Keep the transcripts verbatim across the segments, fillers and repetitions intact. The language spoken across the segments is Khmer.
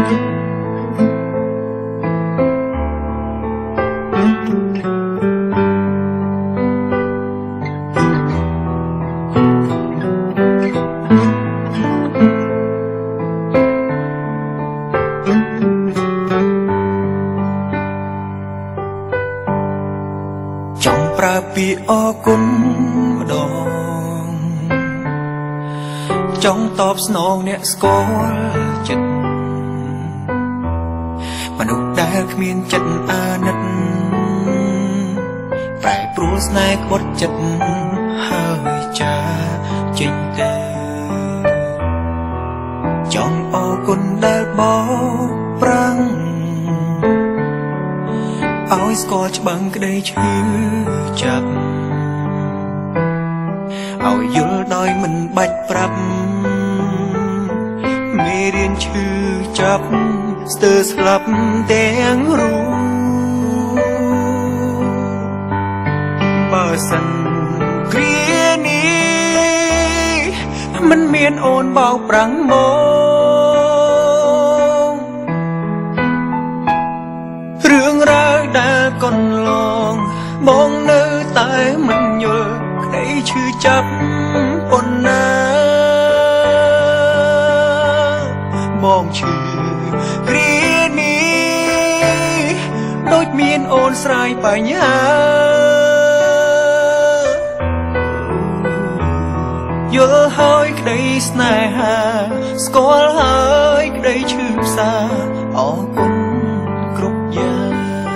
ពីអរគុណម្ដងចង់តបស្នងអ្នកស្គាល់ចិត្តមនុស្សដែលគ្មានចិត្តអាណិតប្រែប្រួលស្នេហ៍ក្បត់ចិត្តហើយចាចេញទៅចង់អរគុណដែលបោកប្រាំងឲ្យស្គាល់ច្បាំងក្តីឈឺចាប់ឲ្យយល់ដោយមិនបាច់ប្រាប់មេរៀនឈឺចាប់ស្ទើរស្លាប់ទាំងរូបបើសិនគ្រានេះមិនមានអូនបោកប្រាំងមករឿងរ៉ាវដែលកន្លងបងនៅតែមិនយល់ក្តីឈឺចាប់ប៉ុណ្ណាបងឈឺគ្រានេះដូចមានអូនស្រាយបញ្ហាយល់ហើយក្តីស្នេហាស្គាល់ហើយក្តីឈឺផ្សាអរគុណគ្រប់យ៉ាង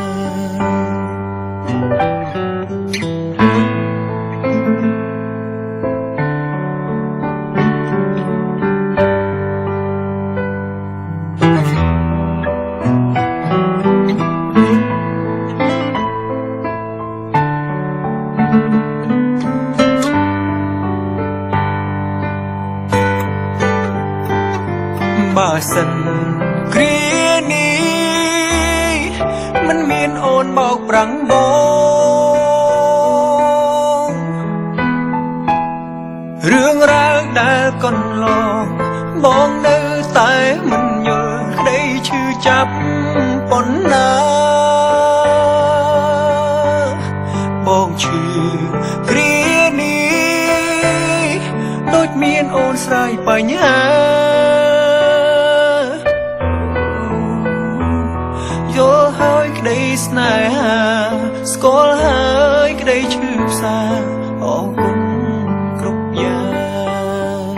បើសិនគ្រានេះមិនមានអូនបោកប្រាំងបងរឿងរ៉ាវដែលកន្លងបងនៅតែមិនយល់ក្តីឈឺចាប់ប៉ុណ្ណាបងឈឺគ្រានេះដូចមានអូនស្រាយបញ្ហាយល់ហើយក្តីស្នេហាស្គាល់ហើយក្តីឈឺផ្សាអរគុណគ្រប់យ៉ាង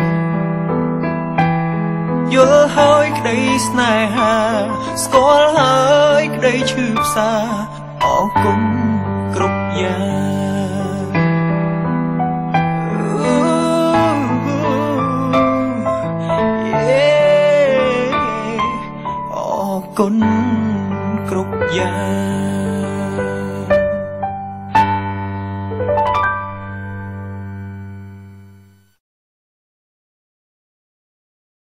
យល់ហើយក្តីស្នេហាស្គាល់ហើយក្តីឈឺផ្សាអរគុណគ្រប់យ៉ាងអរគុណគ្រប់យ៉ាង